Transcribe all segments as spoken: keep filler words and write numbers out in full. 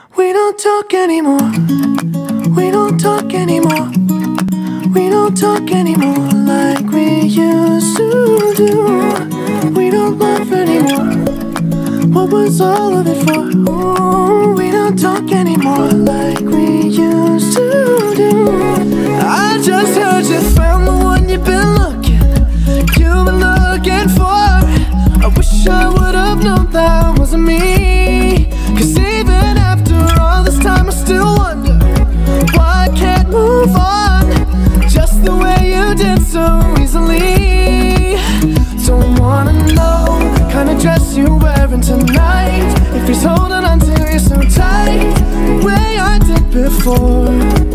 We don't talk anymore. We don't talk anymore. We don't talk anymore like we used to do. We don't laugh anymore. What was all of it for? Ooh, we don't talk anymore like we used to do. I just heard you found the one you've been looking, you've been looking for. I wish I would have known that wasn't me. Cause even after all this time I still wonder why I can't move on just the way you did so easily. Don't wanna know the kind of dress you're wearing tonight, if he's holding on to you so tight the way I did before.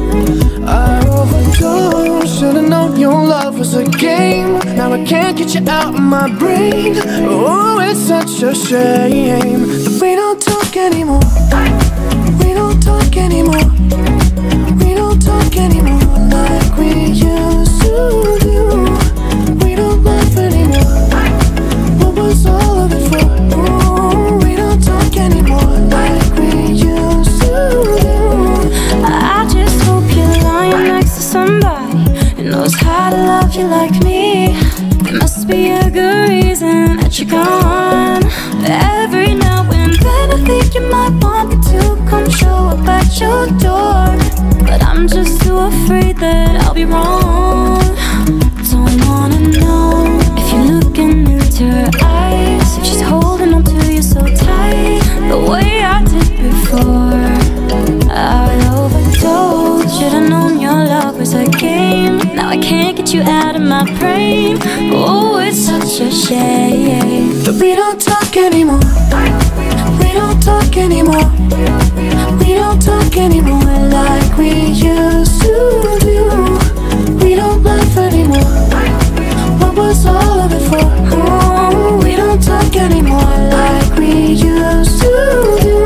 I overdosed, should've known your love was a game. Now I can't get you out of my brain. Oh, it's such a shame that we don't talk anymore. We don't talk anymore. We don't talk anymore like we used to do. We don't laugh anymore. What was all of it for? Ooh, we don't talk anymore like we used to do. I just hope you're lying next to somebody who knows how to love you like me. There must be a good reason that you're gone. Every now and then I think you might want me to come show up at your door, but I'm just too afraid that I'll be wrong. Don't wanna know if you're looking into her eyes, if she's holding on to you so tight the way I did before. I overdosed, should've known your love was a game. Now I can't get you out of my brain. Oh, it's such a shame that we don't talk anymore. We don't talk anymore. We don't talk anymore like we used to do. We don't laugh anymore. What was all of it for? Oh, we don't talk anymore like we used to do.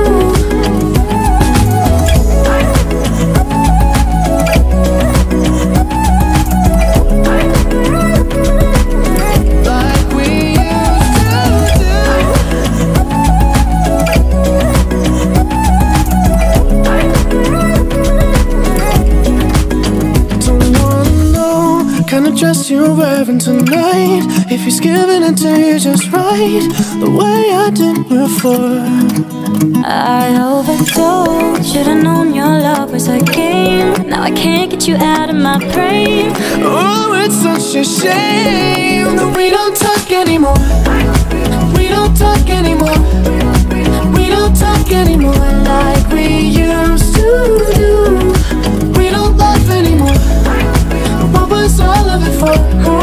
Dress you're wearing tonight, if he's giving it to you just right the way I did before. I overdosed, should've known your love was a game. Now I can't get you out of my brain. Oh, it's such a shame that we don't talk anymore. We don't talk anymore. We don't talk anymore like we used to do. We don't laugh anymore. What was all of it for?